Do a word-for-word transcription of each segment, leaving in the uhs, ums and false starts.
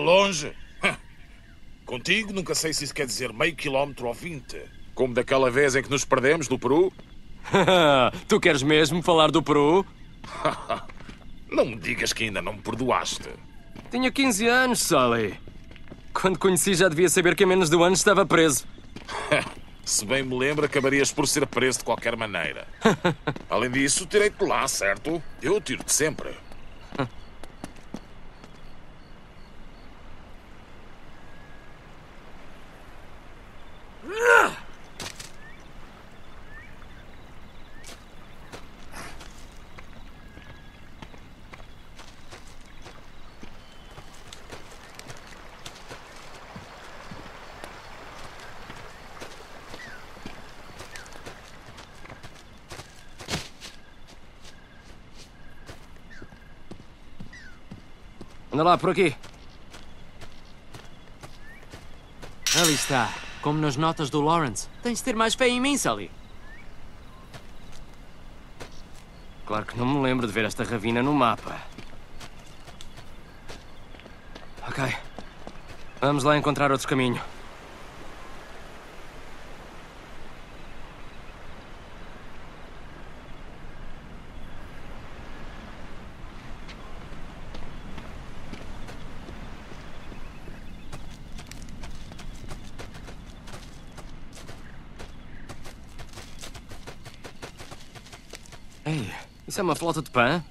longe? Contigo nunca sei se isso quer dizer meio quilómetro ou vinte. Como daquela vez em que nos perdemos do Peru. Tu queres mesmo falar do Peru? Não me digas que ainda não me perdoaste. Tinha quinze anos, Sully. Quando conheci já devia saber que em menos de um ano estava preso. Se bem me lembro, acabarias por ser preso de qualquer maneira. Além disso, tirei-te lá, certo? Eu tiro-te sempre. Anda lá, por aqui. Ali está. Como nas notas do Lawrence. Tens de ter mais fé em mim, Sully. Claro que não me lembro de ver esta ravina no mapa. Ok. Vamos lá encontrar outro caminho. Ei, isso é uma flauta de pã?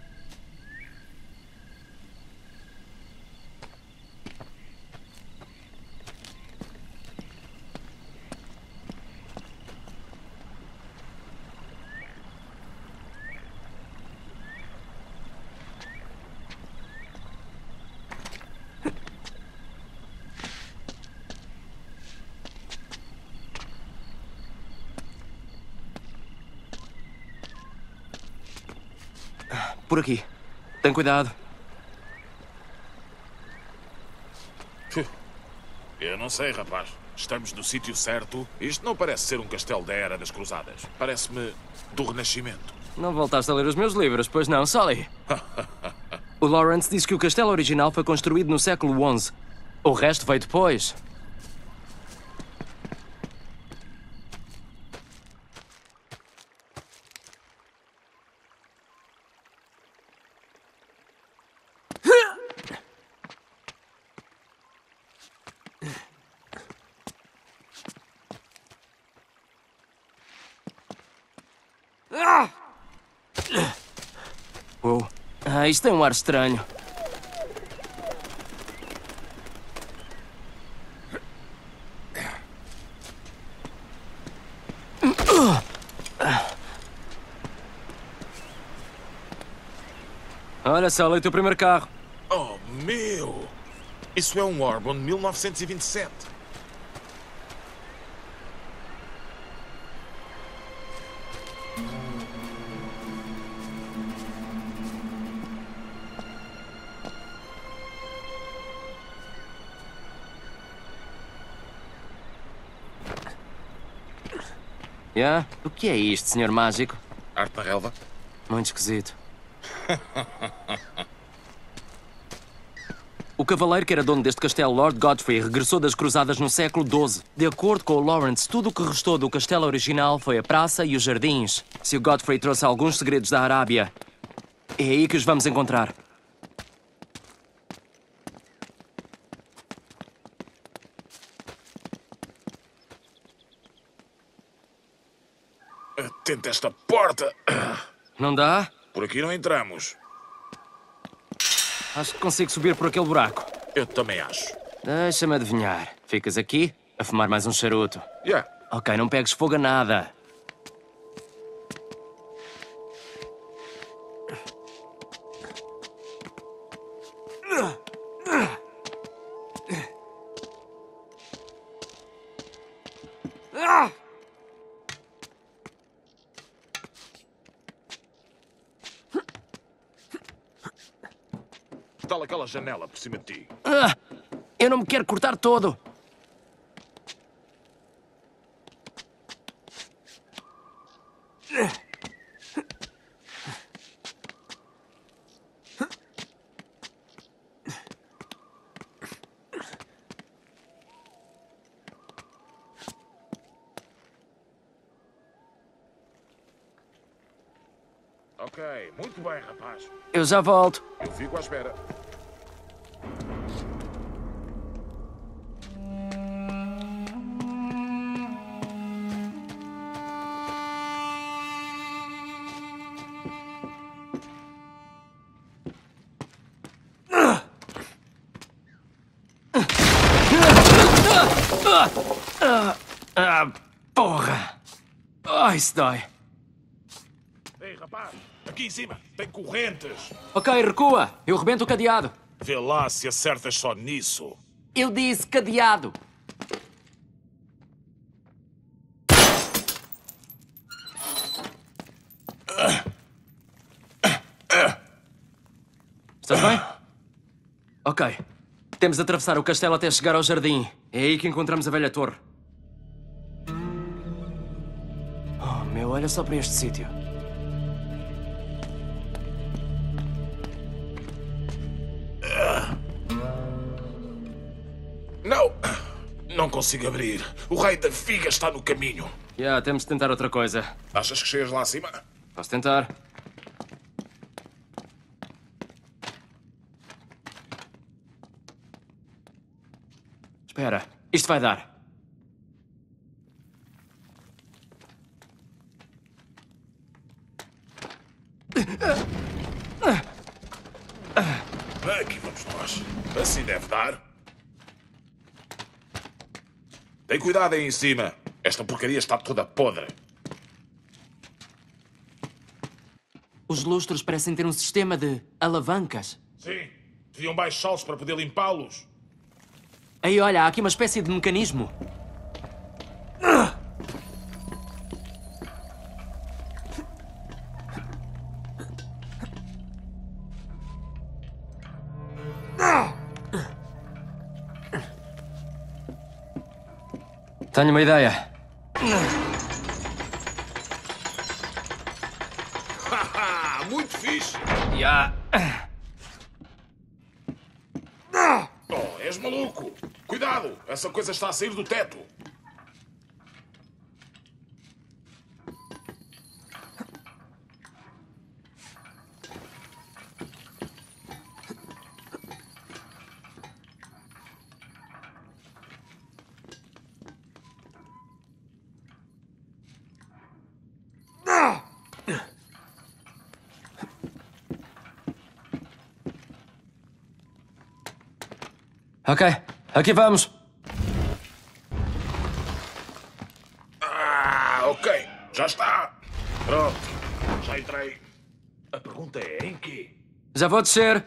Por aqui. Tem cuidado. Eu não sei, rapaz. Estamos no sítio certo. Isto não parece ser um castelo da Era das Cruzadas. Parece-me do Renascimento. Não voltaste a ler os meus livros, pois não, Sully? O Lawrence diz que o castelo original foi construído no século onze. O resto veio depois. Oh. Ah, isto tem um ar estranho. Olha só, olha o teu primeiro carro. Oh, meu! Isso é um Orban mil novecentos e vinte e sete. Yeah? O que é isto, senhor mágico? Arte na relva? Muito esquisito. O cavaleiro que era dono deste castelo, Lord Godfrey, regressou das cruzadas no século doze. De acordo com o Lawrence, tudo o que restou do castelo original foi a praça e os jardins. Se o Godfrey trouxe alguns segredos da Arábia, é aí que os vamos encontrar. Atenta esta porta. Não dá? Por aqui não entramos. Acho que consigo subir por aquele buraco. Eu também acho. Deixa-me adivinhar. Ficas aqui a fumar mais um charuto. Yeah. Ok, não pegues fogo a nada. Tal aquela janela por cima de ti. Ah, eu não me quero cortar todo. Ok, muito bem, rapaz. Eu já volto. Eu fico à espera. Ah, porra! Ai, isso dói. Ei, rapaz, aqui em cima, tem correntes. Ok, recua. Eu rebento o cadeado. Vê lá se acertas só nisso. Eu disse cadeado. Estás bem? Ok. Temos de atravessar o castelo até chegar ao jardim. É aí que encontramos a velha torre. Oh, meu, olha só para este sítio. Não! Não consigo abrir. O raio da figa está no caminho. Já, yeah, temos de tentar outra coisa. Achas que chegas lá acima? Posso tentar. Espera, isto vai dar. Aqui vamos nós. Assim deve dar. Tem cuidado aí em cima. Esta porcaria está toda podre. Os lustros parecem ter um sistema de alavancas. Sim. Deviam baixá-los para poder limpá-los. Aí, olha, há aqui uma espécie de mecanismo. Tenho uma ideia. Haha, muito fixe. Já. Oh, és maluco. Cuidado, essa coisa está a sair do teto. Ok, aqui vamos. Ah, ok. Já está. Pronto. Já entrei. A pergunta é em quê? Já vou descer.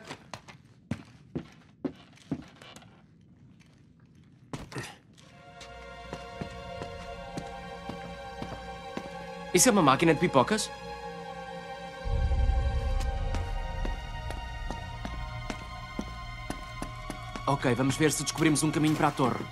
Isso é uma máquina de pipocas? Ok, vamos ver se descobrimos um caminho para a torre.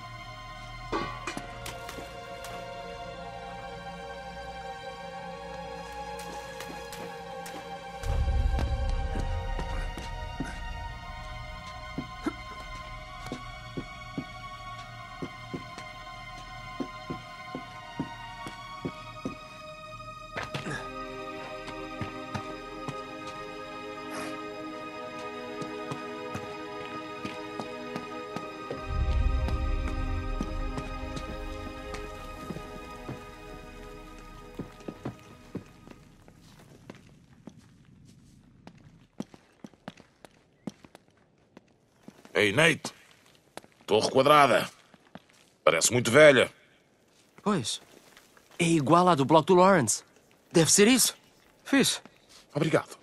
Ei, Nate. Torre quadrada. Parece muito velha. Pois. É igual à do bloco do Lawrence. Deve ser isso. Fixe. Obrigado.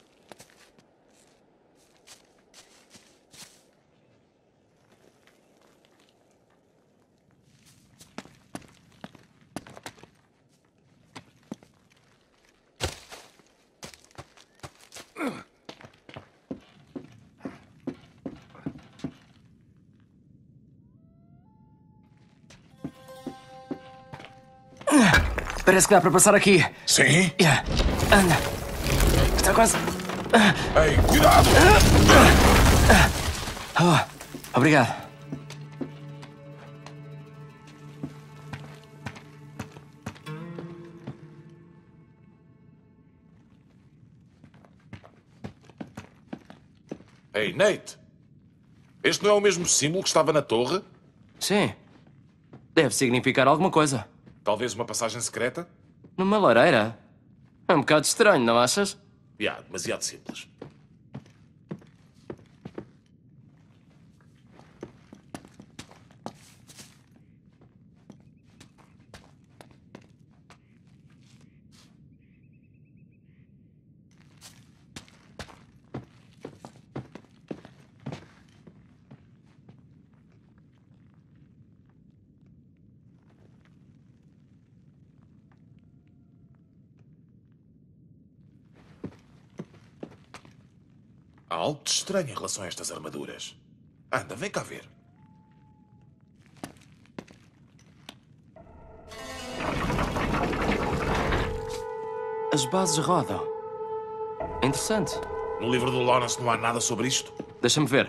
Parece que dá para passar aqui. Sim? Yeah. Anda. Está quase. Ei, cuidado! Oh, obrigado. Ei, Nate! Este não é o mesmo símbolo que estava na torre? Sim. Deve significar alguma coisa. Talvez uma passagem secreta? Numa lareira? É um bocado estranho, não achas? Já, demasiado simples. Há algo de estranho em relação a estas armaduras. Anda, vem cá ver. As bases rodam. Interessante. No livro do Lawrence não há nada sobre isto? Deixa-me ver.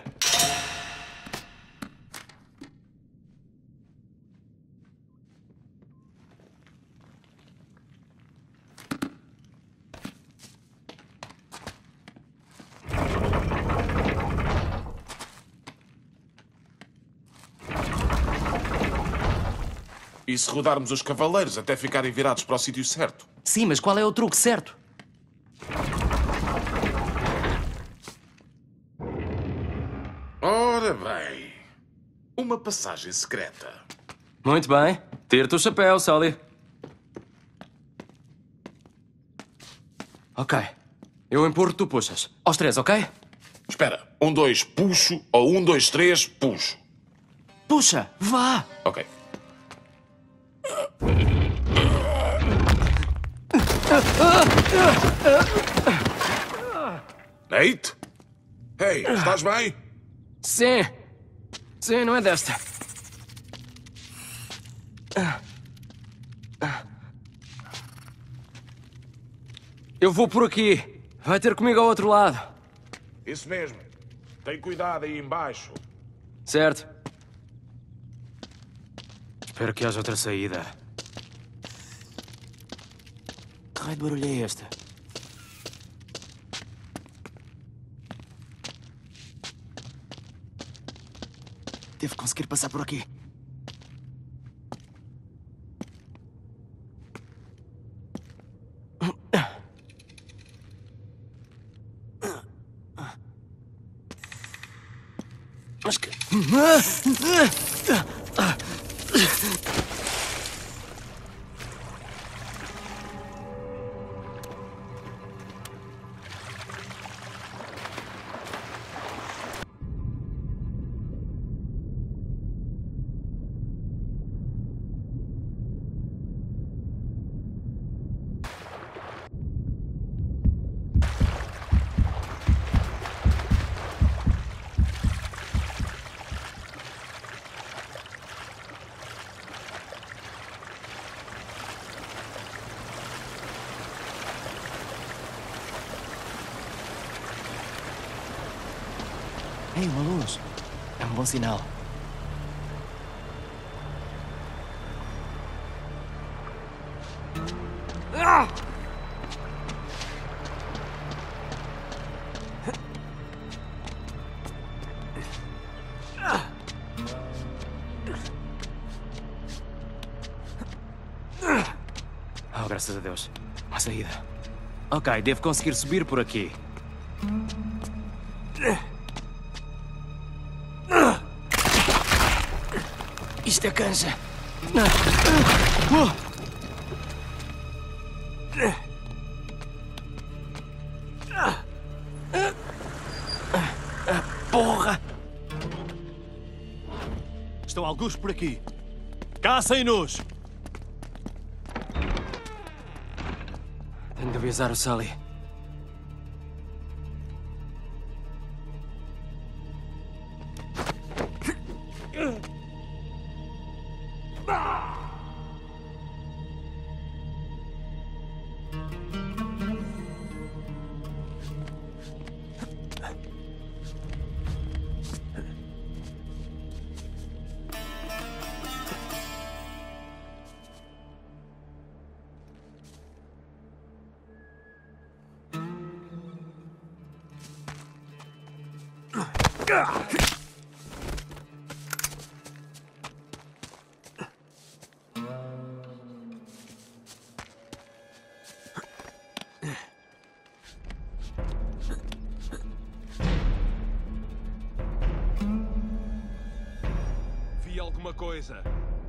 E se rodarmos os cavaleiros até ficarem virados para o sítio certo? Sim, mas qual é o truque certo? Ora bem, uma passagem secreta. Muito bem. Tira-te o chapéu, Sully. Ok. Eu empurro, tu puxas. Aos três, ok? Espera, um, dois, puxo, ou um, dois, três, puxo. Puxa, vá! Ok. Nate? Ei, estás bem? Sim. Sim, não é desta. Eu vou por aqui. Vai ter comigo ao outro lado. Isso mesmo. Tem cuidado aí embaixo. Certo. Espero que haja outra saída. Que raio de barulho é este? Devo conseguir passar por aqui. Mas que... Ei, uma luz. É um bom sinal. Ah! Oh, graças a Deus. Uma saída. Ok, devo conseguir subir por aqui. Isto é canja. Porra! Estão alguns por aqui. Caçem-nos! Tenho de avisar o Sully. Vi alguma coisa.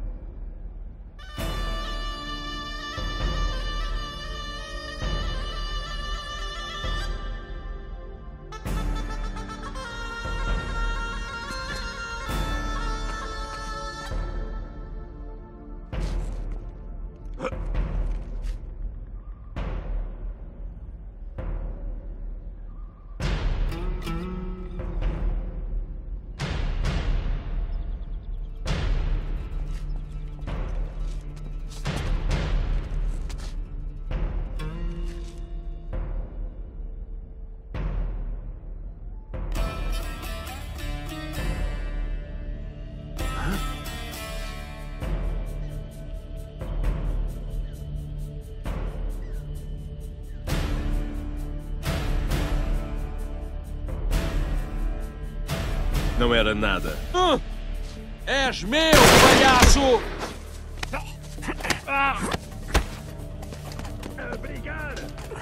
Não era nada. Uh, és meu, palhaço! Obrigado!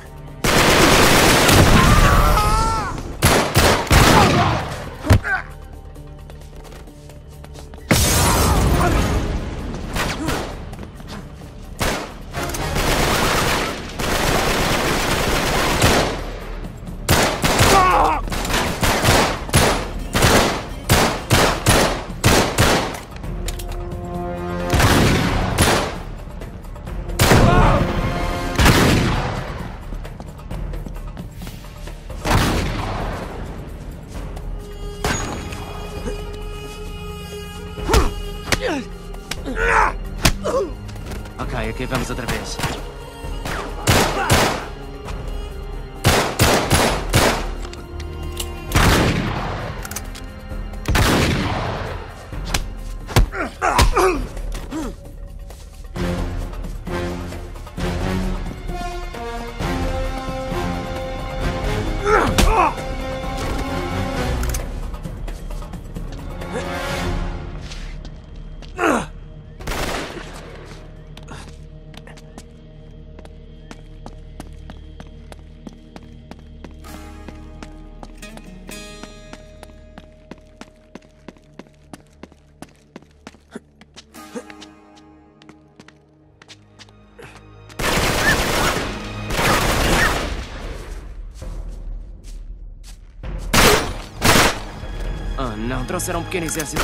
Ok, aqui vamos outra vez. Oh, não, trouxeram um pequeno exército.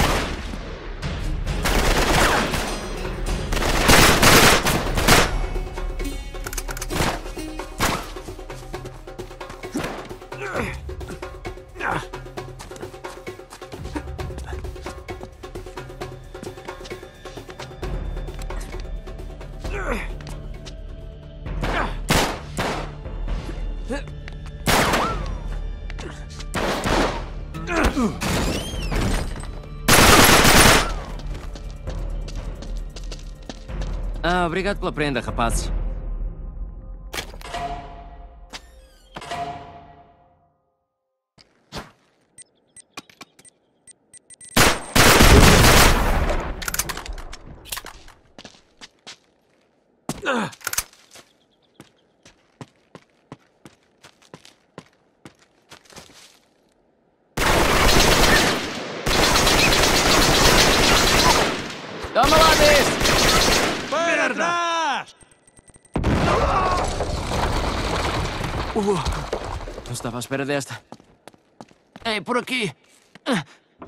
Ah, obrigado pela prenda, rapazes. Toma lá desse! Merda! Uh, não estava à espera desta. Ei, por aqui! Ah.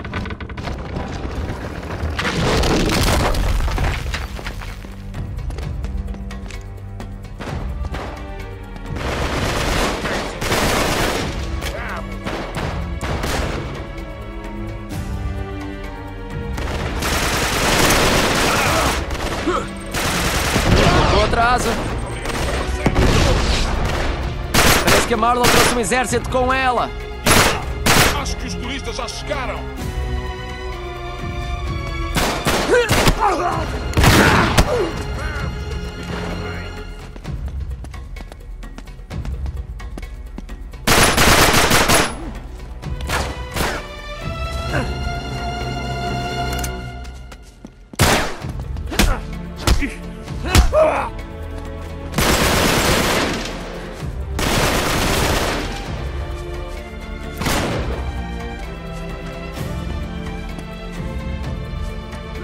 Atraso. Parece que a Marlowe trouxe um exército com ela. Acho que os turistas já chegaram.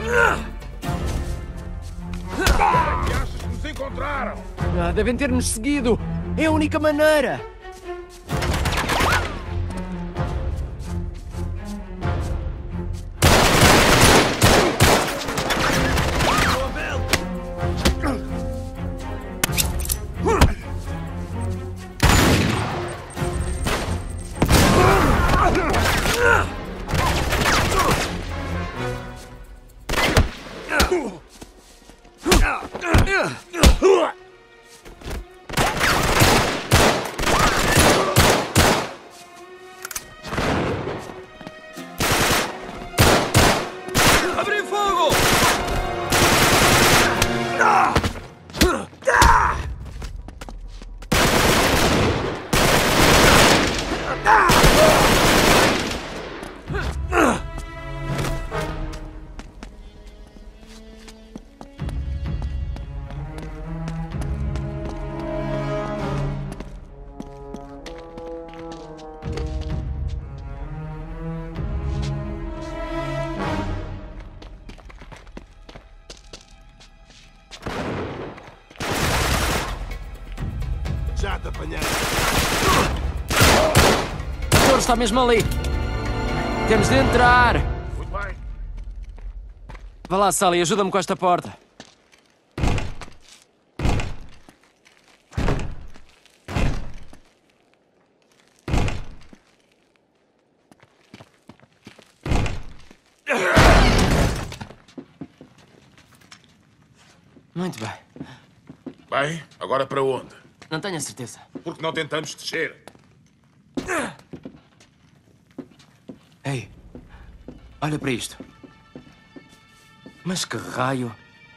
Que achas que nos encontraram? Ah, devem ter-nos seguido. É a única maneira. Abrir fogo! Já te apanhei. O senhor está mesmo ali. Temos de entrar. Muito bem. Vá lá, Sully, ajuda-me com esta porta. Muito bem. Bem, agora para onde? Não tenho a certeza. Por que não tentamos descer? Ei, olha para isto. Mas que raio.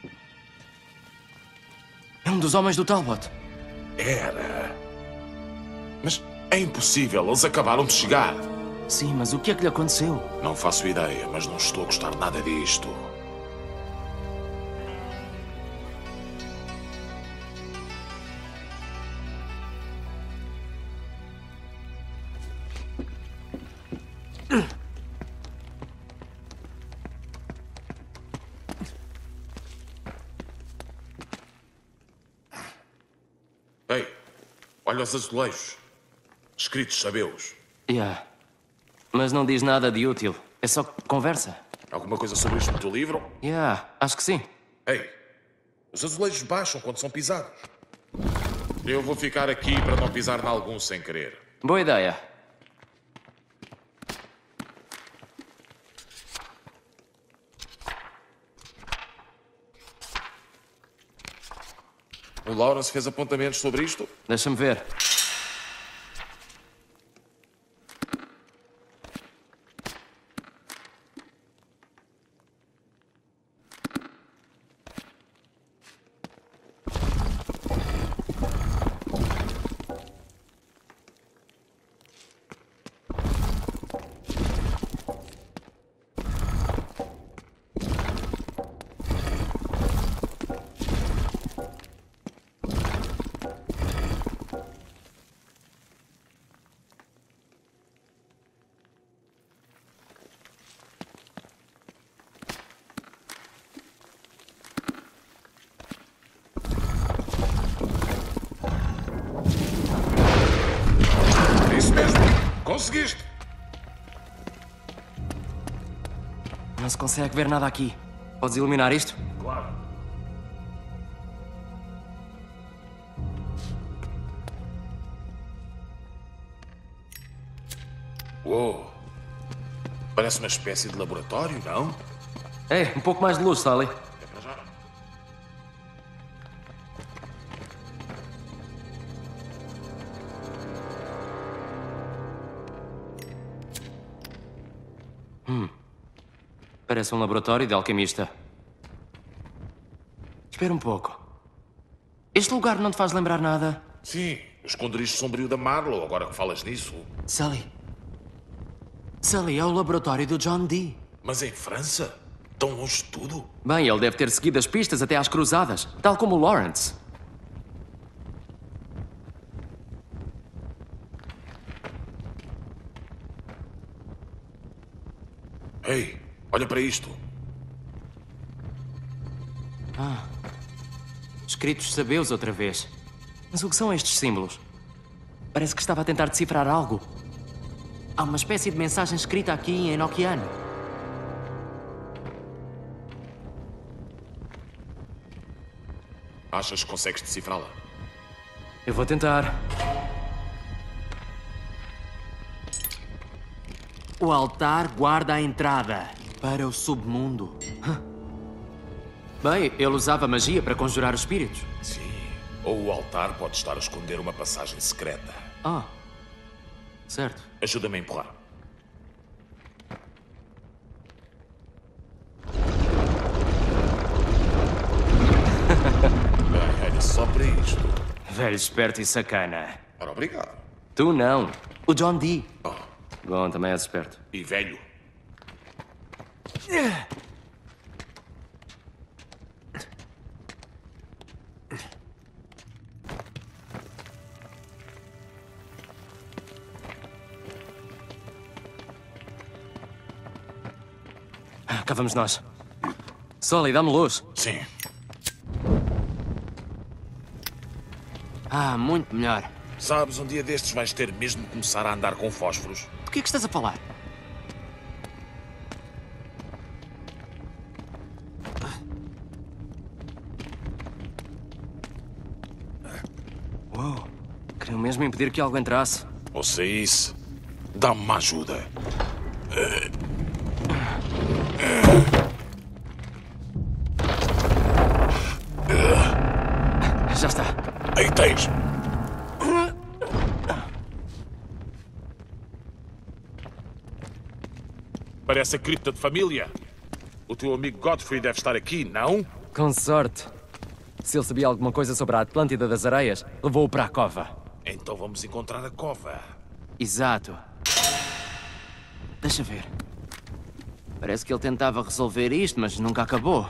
É um dos homens do Talbot. Era. Mas é impossível, eles acabaram de chegar. Sim, mas o que é que lhe aconteceu? Não faço ideia, mas não estou a gostar nada disto. Ei, olha os azulejos. Escritos sabê-los. Yeah. Mas não diz nada de útil. É só conversa. Alguma coisa sobre isto no teu livro? Yeah, acho que sim. Ei, os azulejos baixam quando são pisados. Eu vou ficar aqui para não pisar em algum sem querer. Boa ideia. O Lawrence fez apontamentos sobre isto? Deixa-me ver. Conseguiste! Não se consegue ver nada aqui. Podes iluminar isto? Claro. Uou! Parece uma espécie de laboratório, não? Ei, um pouco mais de luz, Sully. É para já. Parece um laboratório de alquimista. Espera um pouco. Este lugar não te faz lembrar nada? Sim, o esconderijo sombrio da Marlowe, agora que falas nisso. Sully. Sully, é o laboratório do John Dee. Mas em França? Tão longe de tudo? Bem, ele deve ter seguido as pistas até às cruzadas, tal como o Lawrence. Ei, olha para isto. Escritos sabeus outra vez. Mas o que são estes símbolos? Parece que estava a tentar decifrar algo. Há uma espécie de mensagem escrita aqui em enoquiano. Achas que consegues decifrá-la? Eu vou tentar. O altar guarda a entrada para o submundo. Bem, ele usava magia para conjurar espíritos. Sim. Ou o altar pode estar a esconder uma passagem secreta. Ah, certo. Ajuda-me a empurrar. Bem, olha só para isto. Velho esperto e sacana. Ora, obrigado. Tu não. O John Dee. Oh, Bom, também és esperto. e velho. Cá vamos nós. Soli, dá-me luz. Sim. Ah, muito melhor. Sabes, um dia destes vais ter mesmo de começar a andar com fósforos. Do que é que estás a falar? Uou. Queriam mesmo impedir que algo entrasse. Ou saísse, dá-me uma ajuda. Já está. Aí tens. Parece a cripta de família. O teu amigo Godfrey deve estar aqui, não? Com sorte. Se ele sabia alguma coisa sobre a Atlântida das Areias, levou-o para a cova. Então vamos encontrar a cova. Exato. Deixa ver. Parece que ele tentava resolver isto, mas nunca acabou.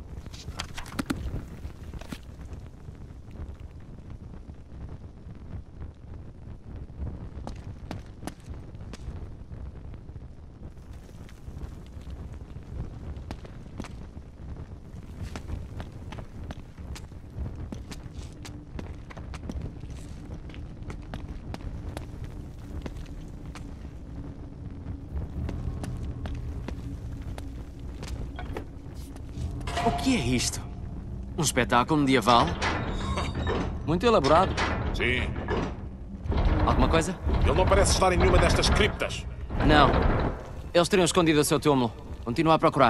O que é isto? Um espetáculo medieval? Muito elaborado. Sim. Alguma coisa? Ele não parece estar em nenhuma destas criptas. Não. Eles teriam escondido o seu túmulo. Continua a procurar.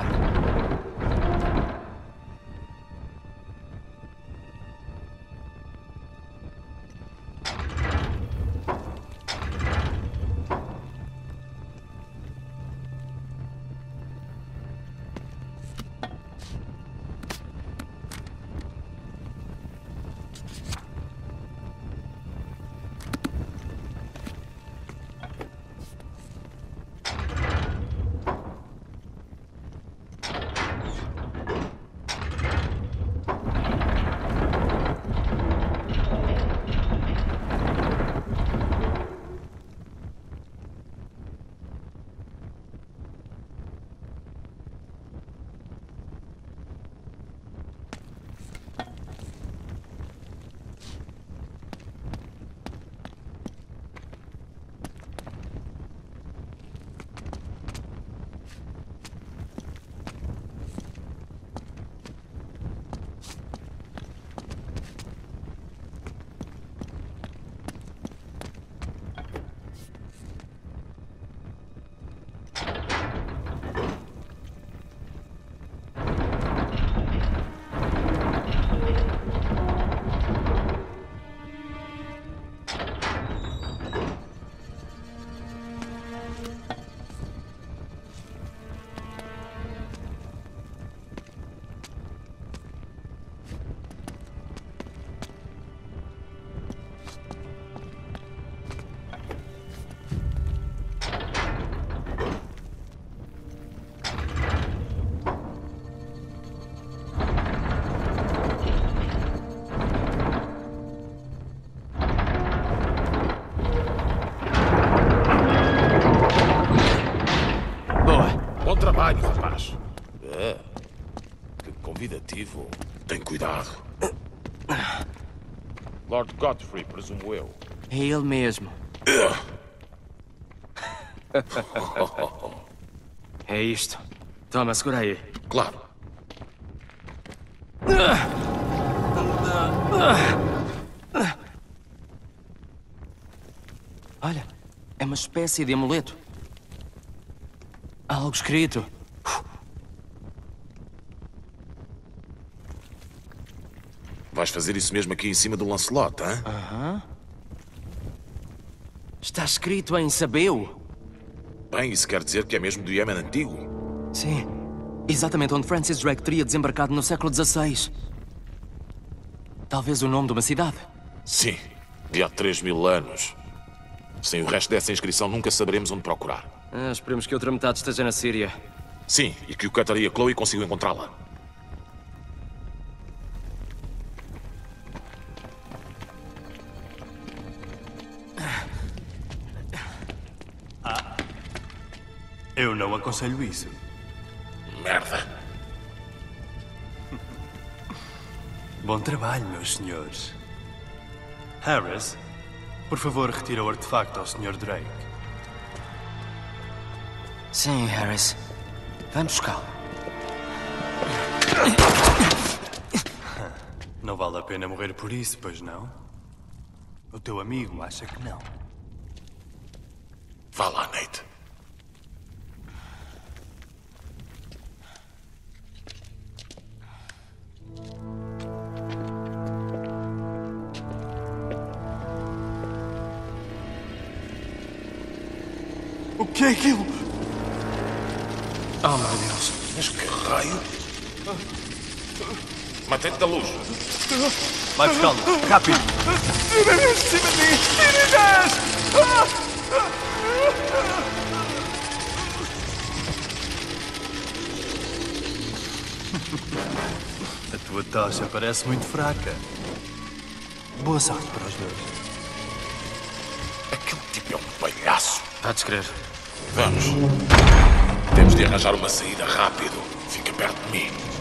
Bom trabalho, rapaz. Ah, que convidativo. Tem cuidado. Lord Godfrey, presumo eu. É ele mesmo. É isto. Toma, segura aí. Claro. Olha, é uma espécie de amuleto. Há algo escrito. Vais fazer isso mesmo aqui em cima do Lancelot, hã? Aham. Está escrito em sabeu. Bem, isso quer dizer que é mesmo do Iémen antigo? Sim. Exatamente onde Francis Drake teria desembarcado no século dezasseis. Talvez o nome de uma cidade. Sim, de há três mil anos. Sem o resto dessa inscrição, nunca saberemos onde procurar. Ah, esperemos que outra metade esteja na Síria. Sim, e que o Cutter e a Chloe consigam encontrá-la. Eu não aconselho isso. Merda. Bom trabalho, meus senhores. Harris, por favor, retira o artefacto ao senhor Drake. Sim, Harris. Vamos buscá-lo. Não vale a pena morrer por isso, pois não? O teu amigo acha que não. Vá lá, Nate. O que é aquilo? Oh, meu Deus. Mas que raio? Mantém-te da luz. Vai buscá-lo, rápido! A tua tocha parece muito fraca. Boa sorte para os dois. Aquele tipo é um palhaço. Podes crer. Vamos. Temos de arranjar uma saída rápido. Fica perto de mim.